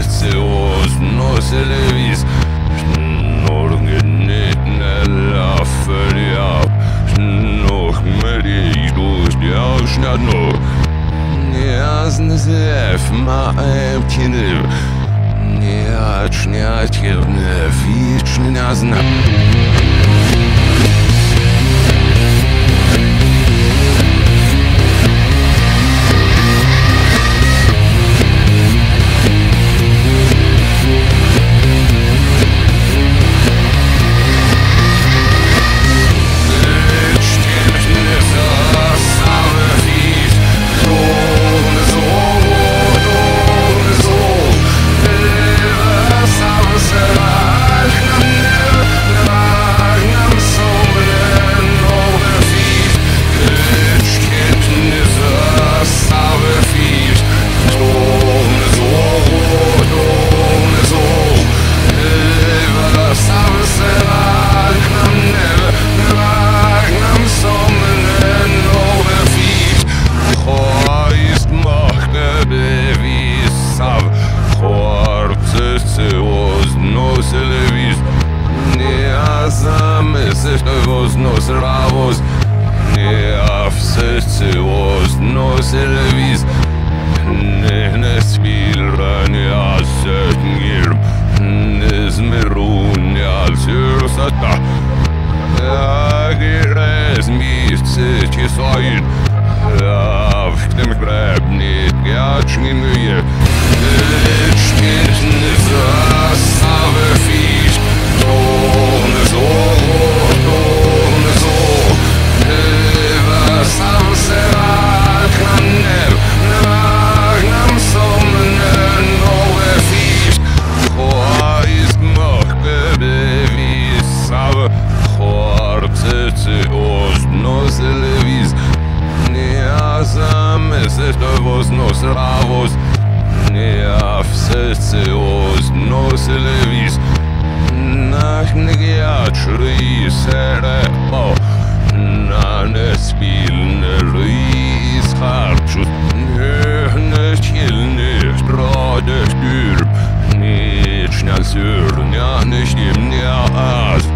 os nos elevis Norgen nella feria Noch meridos de ausnadno Неясно зев маем кинев Неячнятевне вічне нязна Os nos ravos Neafsecios nos elevis Nehnes vilran jasetngir Nezmerun jalsursata Agires mistsetje soin Avknem grebnit gachni müje Lichtstins save fisch Tones os nos ravos Neafsecios nos elevis Nach negiachri serepo Nanes pilne ruis harchus Nehne chilne strade styrm Nechna sur, nja nechtim nja as